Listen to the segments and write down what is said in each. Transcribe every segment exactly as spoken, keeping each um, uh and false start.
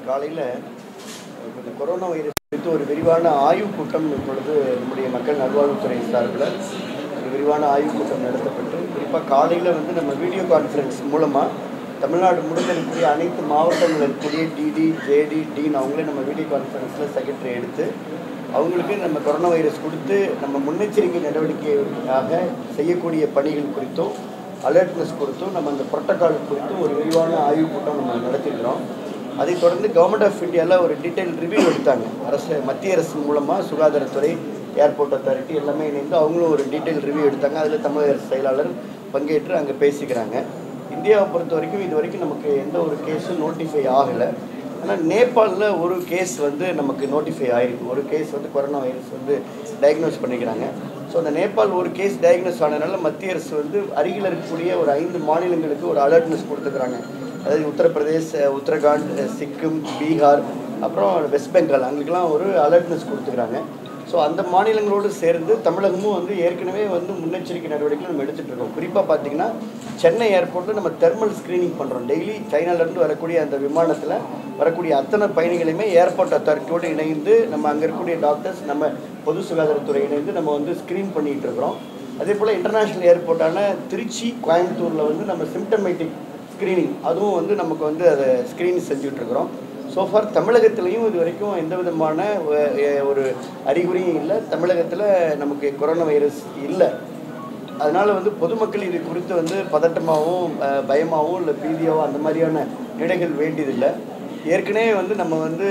காலையில் இந்த corona virus குறித்து ஒரு விரிவான ஆய்வுக் கூட்டம் இப்பொழுது நம்முடைய மக்கள் நல்வாழ்வுத்துறை சார்பில் ஒரு விரிவான ஆய்வுக் கூட்டம் நடத்தப்பட்டு குறிப்பாக காலையில் வந்து நம்ம வீடியோ கான்ஃபரன்ஸ் மூலமாக தமிழ்நாடு முழுக்க இருக்கக்கூடிய அனைத்து மாவட்டங்களில் இருக்கக்கூடிய டிடி ஜேடி டீன் அவங்களே நம்ம வீடியோ கான்ஃபரன்ஸில் செக்ரட்டரி எடுத்து அவங்களுக்கு நம்ம கொரோனா வைரஸ் கொடுத்து நம்ம முன்னெச்சரிக்கை நடவடிக்கையாக செய்யக்கூடிய பணிகள் குறித்தும் அலர்ட்னஸ் குறித்தும் நம்ம அந்த புரோட்டோகால் குறித்தும் ஒரு விரிவான ஆய்வுக் கூட்டம் நம்ம நடத்திக்கிறோம். அதை தொடர்ந்து கவர்மெண்ட் ஆஃப் இந்தியாவில் ஒரு டீட்டெயில் ரிவ்யூ எடுத்தாங்க. அரசு மத்திய அரசு மூலமாக சுகாதாரத்துறை, ஏர்போர்ட் அத்தாரிட்டி எல்லாமே இணைந்து அவங்களும் ஒரு டீட்டெயில் ரிவ்யூ எடுத்தாங்க. அதில் தமிழக அரசு செயலாளர் பங்கேற்று அங்கே பேசிக்கிறாங்க. இந்தியாவை பொறுத்த வரைக்கும் இது வரைக்கும் நமக்கு எந்த ஒரு கேஸும் நோட்டிஃபை ஆகலை. ஆனால் நேபாளில் ஒரு கேஸ் வந்து நமக்கு நோட்டிஃபை ஆகிருக்கு. ஒரு கேஸ் வந்து கொரோனா வைரஸ் வந்து டயக்னோஸ் பண்ணிக்கிறாங்க. ஸோ அந்த நேபாள் ஒரு கேஸ் டயக்னோஸ் ஆனதுனால மத்திய அரசு வந்து அருகில் இருக்கக்கூடிய ஒரு ஐந்து மாநிலங்களுக்கு ஒரு அலர்ட்னஸ் கொடுத்துக்கிறாங்க. அதாவது உத்தரப்பிரதேஷ், உத்தரகாண்ட், சிக்கிம், பீகார், அப்புறம் வெஸ்ட் பெங்கால் அங்களுக்கெல்லாம் ஒரு அலர்ட்னஸ் கொடுத்துக்கிறாங்க. ஸோ அந்த மாநிலங்களோடு சேர்ந்து தமிழகமும் வந்து ஏற்கனவே வந்து முன்னெச்சரிக்கை நடவடிக்கைகள் நம்ம எடுத்துகிட்டு இருக்கோம். குறிப்பாக பார்த்திங்கன்னா சென்னை ஏர்போர்ட்டில் நம்ம தெர்மல் ஸ்க்ரீனிங் பண்ணுறோம். டெய்லி சைனாலேருந்து வரக்கூடிய அந்த விமானத்தில் வரக்கூடிய அத்தனை பயணிகளையுமே ஏர்போர்ட் அத்தாரிட்டியோடு இணைந்து நம்ம அங்கே இருக்கக்கூடிய டாக்டர்ஸ், நம்ம பொது சுகாதாரத்துறை இணைந்து நம்ம வந்து ஸ்க்ரீன் பண்ணிகிட்டு இருக்கிறோம். அதே போல் இன்டர்நேஷ்னல் ஏர்போர்ட்டான திருச்சி, கோயம்புத்தூரில் வந்து நம்ம சிம்டமேட்டிக் ஸ்க்ரீனிங் அதுவும் வந்து நமக்கு வந்து அதை ஸ்க்ரீன் செஞ்சுட்ருக்குறோம். சோஃபார் தமிழகத்திலையும் இது வரைக்கும் எந்த விதமான ஒரு அறிகுறியும் இல்லை. தமிழகத்தில் நமக்கு கொரோனா வைரஸ் இல்லை. அதனால் வந்து பொதுமக்கள் இது குறித்து வந்து பதட்டமாகவும் பயமாகவும் இல்லை பீதியாகவும் அந்த மாதிரியான நிலைகள் வேண்டியதில்லை. ஏற்கனவே வந்து நம்ம வந்து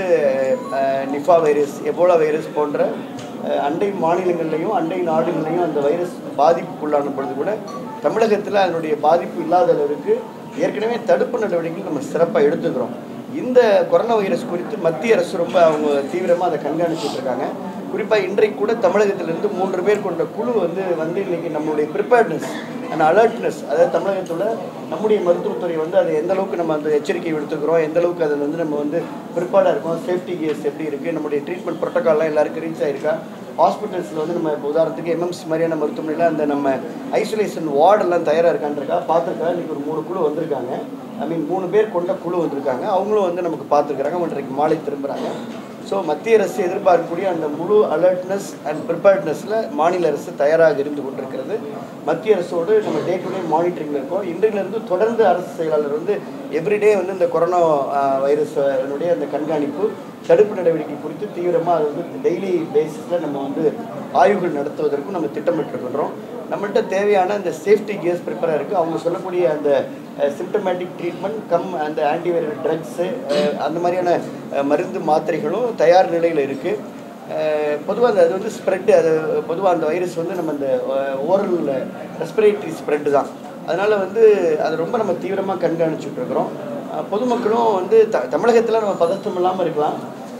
நிஃபா வைரஸ், எபோலா வைரஸ் போன்ற அண்டை மாநிலங்கள்லையும் அண்டை நாடுகள்லையும் அந்த வைரஸ் பாதிப்புக்குள்ளான பொழுது கூட தமிழகத்தில் அதனுடைய பாதிப்பு இல்லாத அளவுக்கு ஏற்கனவே தடுப்பு நடவடிக்கைகள் நம்ம சிறப்பாக எடுத்துக்கிறோம். இந்த கொரோனா வைரஸ் குறித்து மத்திய அரசு ரொம்ப அவங்க தீவிரமாக அதை கண்காணிச்சுட்டு இருக்காங்க. குறிப்பாக இன்றைக்கு கூட தமிழகத்திலிருந்து மூன்று பேர் கொண்ட குழு வந்து வந்து இன்றைக்கி நம்மளுடைய ப்ரிப்பேர்ட்னஸ் அண்ட் அலர்ட்னஸ், அதாவது தமிழகத்தில் நம்முடைய மருத்துவத்துறை வந்து அதை எந்த அளவுக்கு நம்ம அந்த எச்சரிக்கை எடுத்துக்கிறோம், எந்த அளவுக்கு அதில் வந்து நம்ம வந்து ப்ரிப்பேர்டாக இருக்கோம், சேஃப்டி கியர்ஸ் எப்படி இருக்குது, நம்முடைய ட்ரீட்மெண்ட் ப்ரோட்டோக்கால்லாம் எல்லாருக்கும் ரீச் ஆகிருக்கா, ஹாஸ்பிட்டல்ஸில் வந்து நம்ம இப்போ உதாரணத்துக்கு எம்எம்சி மாதிரியான மருத்துவமனையில் அந்த நம்ம ஐசோலேஷன் வார்டெல்லாம் தயாராக இருக்கான்றக்கா பார்த்துருக்கா. இன்றைக்கி ஒரு மூணு குழு வந்திருக்காங்க. ஐ மீன் மூணு பேர் கொண்ட குழு வந்திருக்காங்க. அவங்களும் வந்து நமக்கு பார்த்துருக்குறாங்க. இன்றைக்கு மாலை திரும்புகிறாங்க. ஸோ மத்திய அரசு எதிர்பார்க்கக்கூடிய அந்த முழு அலர்ட்னஸ் அண்ட் ப்ரிப்பேர்ட்னஸில் மாநில அரசு தயாராக இருந்து கொண்டிருக்கிறது. மத்திய அரசோடு நம்ம டே டு டே மானிட்டரிங்கில் இருக்கோம். இன்றையிலிருந்து தொடர்ந்து அரசு செயலாளர் வந்து எவ்ரிடே வந்து இந்த கொரோனா வைரஸனுடைய அந்த கண்காணிப்பு, தடுப்பு நடவடிக்கை குறித்து தீவிரமாக அது வந்து டெய்லி பேசிஸில் நம்ம வந்து ஆய்வுகள் நடத்துவதற்கும் நம்ம திட்டமிட்டுருக்கின்றோம். நம்மள்கிட்ட தேவையான அந்த சேஃப்டி கியர்ஸ் ப்ரிப்பேராக இருக்குது. அவங்க சொல்லக்கூடிய அந்த சிம்டமேட்டிக் ட்ரீட்மெண்ட் கம் அந்த ஆன்டிவைரல் ட்ரக்ஸு அந்த மாதிரியான மருந்து மாத்திரைகளும் தயார் நிலையில் இருக்குது. பொதுவாக அது வந்து ஸ்ப்ரெட்டு, அது பொதுவாக அந்த வைரஸ் வந்து நம்ம அந்த ஓரல் ரெஸ்பிரேட்டரி ஸ்ப்ரெட்டு தான். அதனால் வந்து அது ரொம்ப நம்ம தீவிரமாக கண்காணிச்சுட்ருக்குறோம். பொதுமக்களும் வந்து த தமிழகத்தில் நம்ம பதற்றம் இல்லாமல் இருக்கலாம்.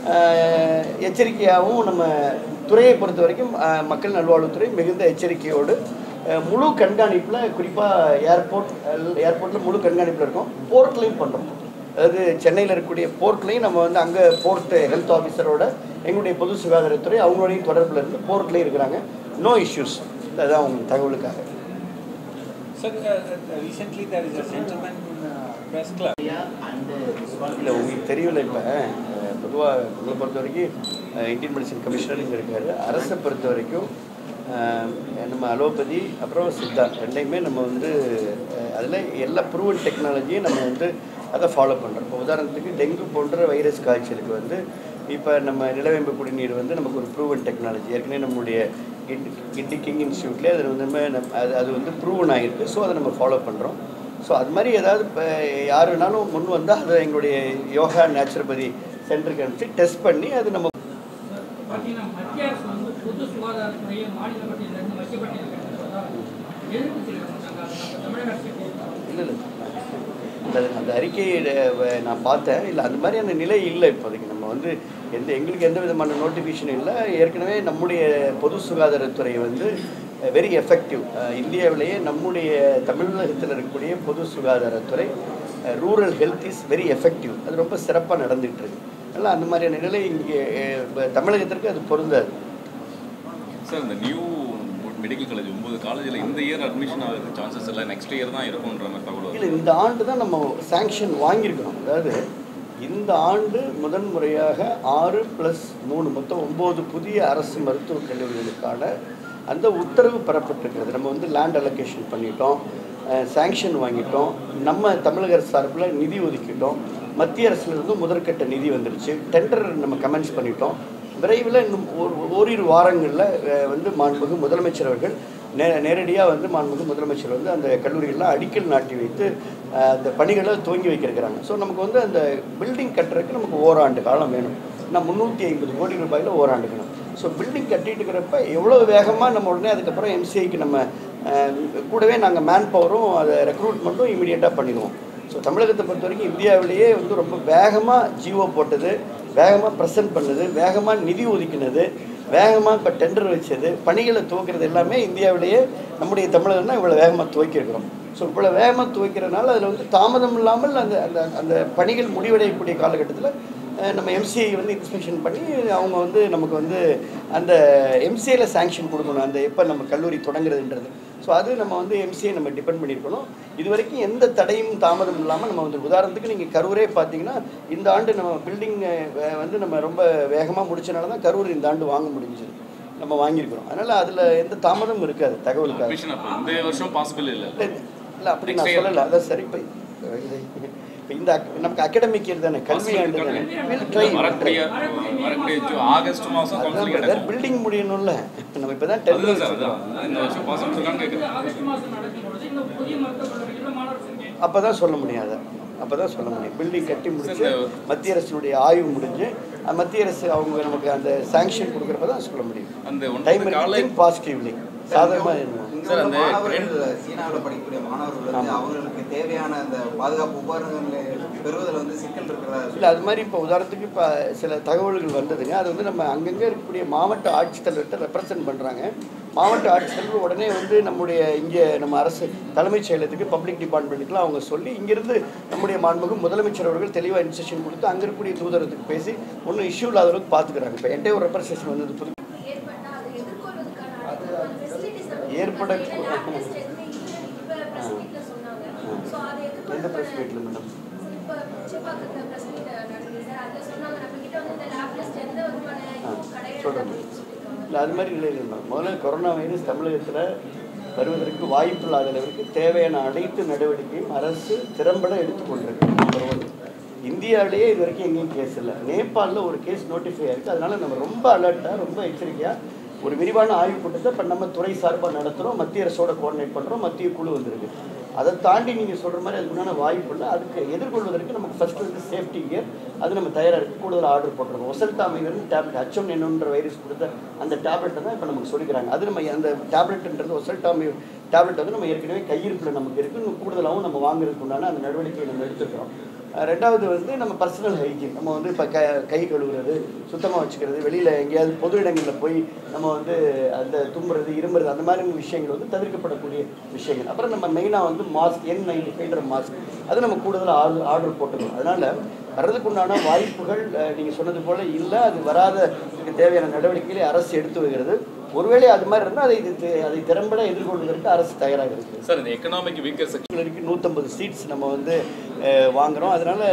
எச்சரிக்கையாகவும் நம்ம துறையை பொறுத்த வரைக்கும் மக்கள் நல்வாழ்வுத்துறை மிகுந்த எச்சரிக்கையோடு முழு கண்காணிப்பில், குறிப்பாக ஏர்போர்ட் ஏர்போர்ட்டில் முழு கண்காணிப்பில் இருக்கோம். போர்ட்லேயும் பண்ணுறோம். அதாவது சென்னையில் இருக்கக்கூடிய போர்ட்லேயும் நம்ம வந்து அங்கே போர்ட் ஹெல்த் ஆஃபீஸரோட எங்களுடைய பொது சுகாதாரத்துறை அவங்களோடையும் தொடர்பில் இருந்து போர்ட்லேயும் இருக்கிறாங்க. No issues. அதுதான் அவங்க தகவலுக்காக. இல்லை உங்களுக்கு தெரியல. இப்போ பொதுவாக உங்களை பொறுத்த வரைக்கும் இந்தியன் மெடிசன் கமிஷனர் இங்கே இருக்கார். அரசை பொறுத்த வரைக்கும் நம்ம அலோபதி அப்புறம் சித்தா ரெண்டையுமே நம்ம வந்து அதில் எல்லா ப்ரூவன் டெக்னாலஜியும் நம்ம வந்து அதை ஃபாலோ பண்ணுறோம். இப்போ உதாரணத்துக்கு டெங்கு போன்ற வைரஸ் காய்ச்சலுக்கு வந்து இப்போ நம்ம நிலவேம்பு குடிநீர் வந்து நமக்கு ஒரு ப்ரூவன் டெக்னாலஜி. ஏற்கனவே நம்மளுடைய கிண்டி கிண்டி கிங் இன்ஸ்டியூட்லேயே அது வந்து நம்ம அது அது வந்து ப்ரூவன் ஆகிருக்கு. ஸோ அதை நம்ம ஃபாலோ பண்ணுறோம். ஸோ அது மாதிரி ஏதாவது இப்போ யார் வேணாலும் முன் வந்தால் அதை எங்களுடைய யோகா நேச்சுரோபதி சென்டருக்கு அனுப்பிச்சு டெஸ்ட் பண்ணி அது நம்ம இல்லை இல்லை அந்த அறிக்கையை நான் பார்த்தேன். இல்லை அந்த மாதிரியான நிலை இல்லை இப்போதைக்கு. நம்ம வந்து எந்த எங்களுக்கு எந்த விதமான நோட்டிஃபிகேஷன் இல்லை. ஏற்கனவே நம்முடைய பொது சுகாதாரத்துறை வந்து வெரி எஃபெக்டிவ். இந்தியாவிலேயே நம்முடைய தமிழகத்தில் இருக்கக்கூடிய பொது சுகாதாரத்துறை rural health is very effective. அது ரொம்ப சிறப்பாக நடந்துகிட்டு இருக்கு. அதனால் அந்த மாதிரியான நிலை இங்கே தமிழகத்திற்கு அது பொருந்தாது. சார், இந்த நியூ மெடிக்கல் காலேஜ் ஒன்பது காலேஜில் இந்த இயர் அட்மிஷன் ஆகிறது சான்சஸ் இல்லை, நெக்ஸ்ட் இயர் தான் இருக்கும்ன்ற மாதிரி தகவல். இல்லை, இந்த ஆண்டு தான் நம்ம சாங்ஷன் வாங்கியிருக்கணும். அதாவது இந்த ஆண்டு முதன் முறையாக ஆறு ப்ளஸ் மூணு மொத்தம் ஒம்பது புதிய அரசு மருத்துவக் கல்லூரிகளுக்கான அந்த உத்தரவு பெறப்பட்டிருக்கிறது. நம்ம வந்து லேண்ட் அலோகேஷன் பண்ணிட்டோம், சாங்ஷன் வாங்கிட்டோம், நம்ம தமிழக அரசு சார்பில் நிதி ஒதுக்கிட்டோம், மத்திய அரசுலேருந்து முதற்கட்ட நிதி வந்துருச்சு, டெண்டர் நம்ம கமென்ஸ் பண்ணிட்டோம். விரைவில் இன்னும் ஒரு ஓரிரு வாரங்களில் வந்து மாண்புமிகு முதலமைச்சர் அவர்கள் நே நேரடியாக வந்து மாண்புமிகு முதலமைச்சர் வந்து அந்த கல்லூரிகள்லாம் அடிக்கல் நாட்டி வைத்து அந்த பணிகளை துவங்கி வைக்கிறாங்க. ஸோ நமக்கு வந்து அந்த பில்டிங் கட்டுறதுக்கு நமக்கு ஓராண்டு காலம் வேணும். நான் முந்நூற்றி ஐம்பது கோடி ரூபாயில் ஓராண்டு காலம். ஸோ பில்டிங் கட்டிட்டு இருக்கிறப்ப எவ்வளோ வேகமாக நம்ம உடனே அதுக்கப்புறம் எம்சிஐக்கு நம்ம கூடவே நாங்கள் மேன் பவரும் அதை ரெக்ரூட்மெண்ட்டும் இமீடியட்டாக பண்ணிடுவோம். ஸோ தமிழகத்தை பொறுத்த வரைக்கும் இந்தியாவிலேயே வந்து ரொம்ப வேகமாக ஜிஓ போட்டது, வேகமாக ப்ரெசென்ட் பண்ணது, வேகமாக நிதி ஒதுக்கினது, வேகமாக இப்போ டெண்டர் வச்சது, பணிகளை துவக்கிறது எல்லாமே இந்தியாவிலேயே நம்முடைய தமிழகம் தான் இவ்வளோ வேகமாக துவக்கியிருக்கிறோம். ஸோ இவ்வளோ வேகமாக துவக்கிறனால அதில் வந்து தாமதம் இல்லாமல் அந்த அந்த அந்த பணிகள் முடிவடையக்கூடிய காலகட்டத்தில் நம்ம எம்சிஐ வந்து இன்ஸ்பெக்ஷன் பண்ணி அவங்க வந்து நமக்கு வந்து அந்த எம்சிஐயில் சாங்ஷன் கொடுக்கணும், அந்த எப்போ நம்ம கல்லூரி தொடங்குறதுன்றது. ஸோ அது நம்ம வந்து எம்சிஐ நம்ம டிபெண்ட் பண்ணியிருக்கணும். இது வரைக்கும் எந்த தடையும் தாமதம் இல்லாமல் நம்ம வந்து உதாரணத்துக்கு நீங்கள் கரூரே பார்த்தீங்கன்னா இந்த ஆண்டு நம்ம பில்டிங் வந்து நம்ம ரொம்ப வேகமாக முடிச்சனால தான் கரூர் இந்த ஆண்டு வாங்க முடிஞ்சது, நம்ம வாங்கியிருக்கிறோம். அதனால் அதில் எந்த தாமதமும் இருக்காது தகவலுக்காக. இந்த வருஷம் பாசிபிள் இல்லை இல்லை அப்படி நான் சொல்லலை. அதான் சரி. இப்போ இப்போ இந்த நமக்கு அகாடமிக் இயர் தானே, கல்வி ஆண்டு தானே, ஆகஸ்ட் மாதம் பில்டிங் முடியணும்ல. நம்ம இப்போ தான் டென்த் அப்போ தான் சொல்ல முடியாது, அப்போ தான் சொல்ல முடியும். பில்டிங் கட்டி முடிச்சு மத்திய அரசினுடைய ஆய்வு முடிஞ்சு மத்திய அரசு அவங்க நமக்கு அந்த சாங்ஷன் கொடுக்குறப்ப தான் சொல்ல முடியும். அந்த டைம் பாசிட்டிவ்லி சாதகமாக இருக்கும். சீனாவில் படிக்கக்கூடிய மாணவர்கள் வந்து அவங்களுக்கு தேவையான அந்த பாதுகாப்பு உபகரணங்களை பெறுவதில் வந்து சிக்கல் இருக்கிறதா இல்லை. அது மாதிரி இப்போ உதாரணத்துக்கு இப்போ சில தகவல்கள் வந்ததுங்க. அது வந்து நம்ம அங்கங்கே இருக்கக்கூடிய மாவட்ட ஆட்சித்தலைவர்கிட்ட ரெப்ரசன்ட் பண்ணுறாங்க. மாவட்ட ஆட்சித்தலைவர் உடனே வந்து நம்முடைய இங்கே நம்ம அரசு தலைமைச் செயலகத்துக்கு பப்ளிக் டிபார்ட்மெண்ட்டுக்குலாம் அவங்க சொல்லி இங்கேருந்து நம்முடைய மாண்புமிகு முதலமைச்சர் அவர்கள் தெளிவாக இன்ஸ்ட்ரக்ஷன் கொடுத்து அங்கே இருக்கக்கூடிய தூதரத்துக்கு பேசி ஒன்றும் இஷ்யூ இல்லாத அளவுக்கு பார்த்துக்கிறாங்க. இப்போ என்கிட்ட ஒரு ரெப்ரசன்டேஷன் வந்தது புது ஏற்பட எந்த ப்ரெஸ் மீட்டில் மேடம்? சொல்கிறேன் இல்லை அது மாதிரி இல்லை இல்லை மேடம். முதல்ல கொரோனா வைரஸ் தமிழகத்தில் வருவதற்கு வாய்ப்பு இல்லாத அளவிற்கு தேவையான அனைத்து நடவடிக்கையும் அரசு திறம்பட எடுத்துக்கொண்டிருக்கு. Number one. இந்தியாவிலேயே இது வரைக்கும் எங்கேயும் கேஸ் இல்லை. நேபாளில் ஒரு கேஸ் நோட்டிஃபை ஆகிருக்கு. அதனால் நம்ம ரொம்ப அலர்ட்டாக ரொம்ப எச்சரிக்கையாக ஒரு விரிவான ஆய்வு கூட்டத்தை இப்போ நம்ம துறை சார்பாக நடத்துகிறோம், மத்திய அரசோட கோஆர்டினேட் பண்ணுறோம், மத்திய குழு வந்திருக்கு. அதை தாண்டி நீங்கள் சொல்கிற மாதிரி அதுக்குண்டான வாய்ப்பு இல்லை. அதுக்கு எதிர்கொள்வதற்கு நமக்கு ஃபஸ்ட்டு வந்து சேஃப்டி கியர் அது நம்ம தயாராக இருக்குது. கூடுதல் ஆர்டர் போட்டிருக்கோம். ஒசல்டாமைவர்னு டேப்லெட் ஹெச்எம் என்னன்ற வைரஸ் கொடுத்த அந்த டேப்லெட்டை தான் இப்போ நமக்கு சொல்லிக்கிறாங்க. அது நம்ம அந்த டேப்லெட்டுன்றது ஒசல்டாமை டேப்லெட் வந்து நம்ம ஏற்கனவே கையிருப்பில் நமக்கு இருக்குது. இன்னும் கூடுதலாகவும் நம்ம வாங்குறதுக்கு உண்டான அந்த நடவடிக்கையை நம்ம எடுத்துக்கிறோம். ரெண்டாவது வந்து நம்ம பர்சனல் ஹைஜீன், நம்ம வந்து இப்போ க கை கழுவுறது, சுத்தமாக வச்சுக்கிறது, வெளியில் எங்கேயாவது பொது இடங்களில் போய் நம்ம வந்து அந்த தும்புறது இரும்புறது அந்த மாதிரி விஷயங்கள் வந்து தவிர்க்கப்படக்கூடிய விஷயங்கள். அப்புறம் நம்ம மெயினாக வந்து மாஸ்க் என் நைன்டி ஃபைவ்ன்ற மாஸ்க் அது நம்ம கூடுதலாக ஆர்டர் ஆர்டர் போட்டுக்கணும். அதனால் வர்றதுக்கு உண்டான வாய்ப்புகள் நீங்கள் சொன்னது போல் இல்லை. அது வராத தேவையான நடவடிக்கைகளை அரசு எடுத்து வருகிறது. ஒருவேளை அது மாதிரி இருந்தால் அதை இது அதை திறம்பட எதிர்கொள்வதற்கு அரசு தயாராக இருக்குது. சார் இந்த எக்கனாமிக் வீக்கர் செக்ஷனுக்கு நூற்றம்பது சீட்ஸ் நம்ம வந்து வாங்குகிறோம். அதனால்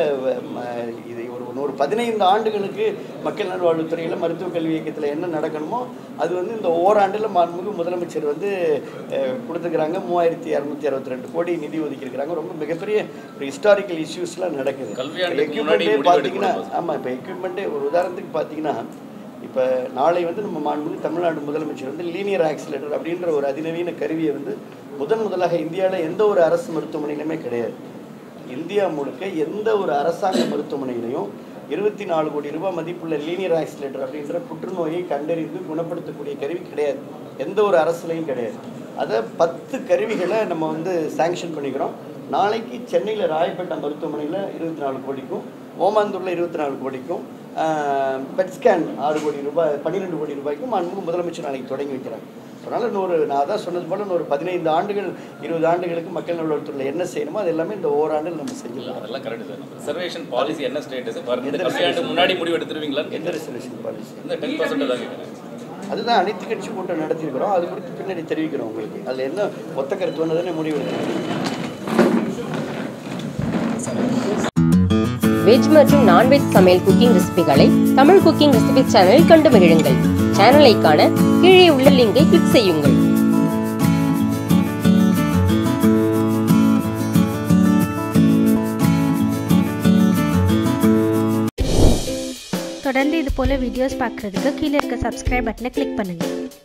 இது ஒரு ஒரு பதினைந்து ஆண்டுகளுக்கு மக்கள் நல்வாழ்வுத்துறையில் மருத்துவக் கல்வி இயக்கத்தில் என்ன நடக்கணுமோ அது வந்து இந்த ஓராண்டில் மாண்புமிகு முதலமைச்சர் வந்து கொடுத்துக்கிறாங்க. மூவாயிரத்தி இரநூத்தி அறுபத்தி ரெண்டு கோடி நிதி ஒதுக்கியிருக்கிறாங்க. ரொம்ப மிகப்பெரிய ஒரு ஹிஸ்டாரிக்கல் இஷ்யூஸ்லாம் நடக்குது. எக்யூப்மெண்ட்டே பார்த்தீங்கன்னா ஆமாம் இப்போ எக்யூப்மெண்ட்டே ஒரு உதாரணத்துக்கு பார்த்தீங்கன்னா இப்போ நாளை வந்து நம்ம மாண்புமிகு தமிழ்நாடு முதலமைச்சர் வந்து லீனியர் ஆக்சிலேட்டர் அப்படின்ற ஒரு அதிநவீன கருவியை வந்து முதன் முதலாக இந்தியாவில் எந்த ஒரு அரசு மருத்துவமனையிலுமே கிடையாது. இந்தியா முழுக்க எந்த ஒரு அரசாங்க மருத்துவமனையிலையும் இருபத்தி நாலு கோடி ரூபாய் மதிப்புள்ள லீனியர் ஆக்சிலேட்டர் அப்படின்ற புற்றுநோயை கண்டறிந்து குணப்படுத்தக்கூடிய கருவி கிடையாது, எந்த ஒரு அரசுலையும் கிடையாது. அதை பத்து கருவிகளை நம்ம வந்து சாங்ஷன் பண்ணிக்கிறோம். நாளைக்கு சென்னையில் ராயப்பேட்டை மருத்துவமனையில் இருபத்தி நாலு கோடிக்கும், ஓமாந்தூரில் இருபத்தி நாலு கோடிக்கும், பெட் ஸ்கேன் ஆறு கோடி ரூபாய் பன்னிரெண்டு கோடி ரூபாய்க்கும் மாண்புமிகு முதலமைச்சர் நாளைக்கு தொடங்கி வைக்கிறாங்க. அதனால் இன்னொரு நான் தான் சொன்னது போல் இன்னொரு பதினைந்து ஆண்டுகள் இருபது ஆண்டுகளுக்கு மக்கள் நல்வாழ்வுத்துறையில் என்ன செய்யணுமோ அது எல்லாமே இந்த ஓராண்டில் நம்ம செஞ்சிடலாம். அதெல்லாம் கரெக்ட் சார். ரிசர்வேஷன் பாலிசி என்ன ஸ்டேட்டஸ் முன்னாடி முடிவு எடுத்துருவீங்களா? எந்த ரிசர்வேஷன் பாலிசி? இந்த டென் பர்சன்ட் தான் அதுதான் அனைத்து கட்சி கூட்டம் நடத்தியிருக்கிறோம். அது குறித்து பின்னாடி தெரிவிக்கிறோம் உங்களுக்கு. அதில் என்ன ஒத்த கருத்து வந்ததுன்னு முடிவு எடுக்கிறோம். வெஜ் மற்றும் நான்வெஜ் சமையல் குக்கிங் ரெசிபிகளை தமிழ் குக்கிங் ரெசிபி சேனலில் கண்டு மகிழுங்கள். சேனலை காண கீழே உள்ள லிங்கை கிளிக் செய்யுங்கள். தொடர்ந்து இது போல வீடியோஸ் பார்க்குறதுக்கு கீழே இருக்க சப்ஸ்கிரைப் பட்டனை கிளிக் பண்ணுங்கள்.